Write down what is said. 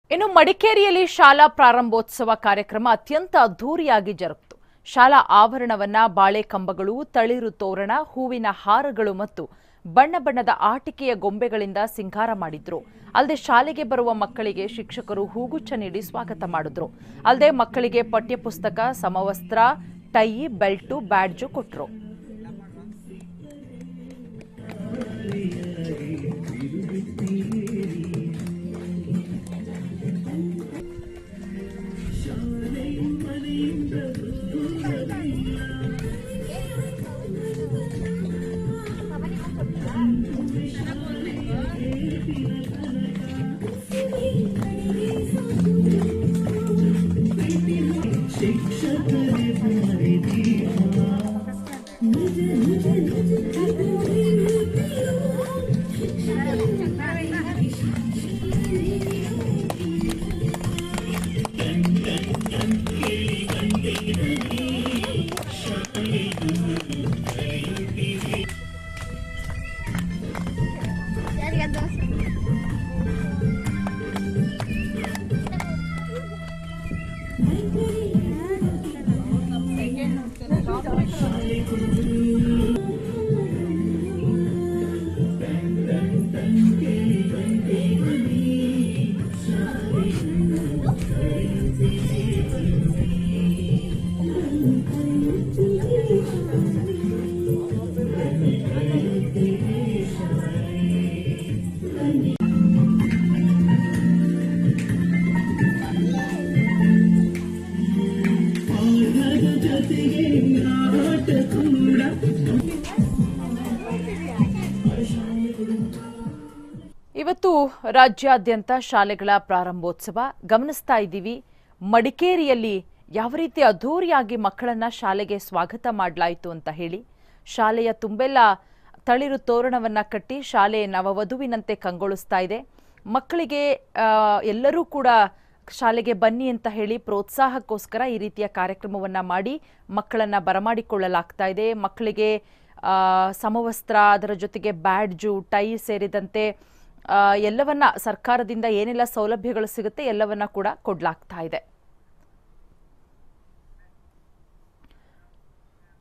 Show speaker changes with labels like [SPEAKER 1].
[SPEAKER 1] ಇನ್ನು ಮಡಿಕೇರಿಯಲ್ಲಿ ಶಾಲಾ ಪ್ರಾರಂಭೋತ್ಸವ ಕಾರ್ಯಕ್ರಮ ಅತ್ಯಂತ ಅದ್ಧೂರಿಯಾಗಿ ಜರುಗಿತು. ಶಾಲಾ ಆವರಣವನ್ನ ಬಾಳೆ ಕಂಬಗಳು, ತಳಿರು ತೋರಣ, ಹೂವಿನ ಹಾರಗಳು ಮತ್ತು ಬಣ್ಣ ಬಣ್ಣದ ಆಟಿಕೆಯ ಗೊಂಬೆಗಳಿಂದ ಸಿಂಗಾರ ಮಾಡಿದ್ರು. ಅಲ್ಲದೆ ಶಾಲೆಗೆ ಬರುವ ಮಕ್ಕಳಿಗೆ ಶಿಕ್ಷಕರು ಹೂಗುಚ್ಛ ನೀಡಿ ಸ್ವಾಗತ ಮಾಡಿದ್ರು. ಅಲ್ಲದೆ ಮಕ್ಕಳಿಗೆ ಪಠ್ಯಪುಸ್ತಕ, ಸಮವಸ್ತ್ರ, ಟೈ, ಬೆಲ್ಟು, ಬ್ಯಾಡ್ಜು ಕೊಟ್ಟರು. ಇವತ್ತು ರಾಜ್ಯಾದ್ಯಂತ ಶಾಲೆಗಳ ಪ್ರಾರಂಭೋತ್ಸವ ಗಮನಿಸ್ತಾ ಇದ್ದೀವಿ. ಮಡಿಕೇರಿಯಲ್ಲಿ ಯಾವ ರೀತಿ ಅದ್ಧೂರಿಯಾಗಿ ಮಕ್ಕಳನ್ನ ಶಾಲೆಗೆ ಸ್ವಾಗತ ಮಾಡಲಾಯಿತು ಅಂತ ಹೇಳಿ ಶಾಲೆಯ ತುಂಬೆಲ್ಲ ತಳಿರು ತೋರಣವನ್ನ ಕಟ್ಟಿ ಶಾಲೆ ನವವಧುವಿನಂತೆ ಕಂಗೊಳಿಸ್ತಾ ಇದೆ. ಮಕ್ಕಳಿಗೆ ಎಲ್ಲರೂ ಕೂಡ ಶಾಲೆಗೆ ಬನ್ನಿ ಅಂತ ಹೇಳಿ ಪ್ರೋತ್ಸಾಹಕ್ಕೋಸ್ಕರ ಈ ರೀತಿಯ ಕಾರ್ಯಕ್ರಮವನ್ನ ಮಾಡಿ ಮಕ್ಕಳನ್ನ ಬರಮಾಡಿಕೊಳ್ಳಲಾಗ್ತಾ ಇದೆ. ಮಕ್ಕಳಿಗೆ ಸಮವಸ್ತ್ರ, ಅದರ ಜೊತೆಗೆ ಬ್ಯಾಡ್ಜು, ಟೈ ಸೇರಿದಂತೆ ಎಲ್ಲವನ್ನ ಸರ್ಕಾರದಿಂದ ಏನೆಲ್ಲ ಸೌಲಭ್ಯಗಳು ಸಿಗುತ್ತೆ ಎಲ್ಲವನ್ನ ಕೂಡ ಕೊಡಲಾಗ್ತಾ ಇದೆ.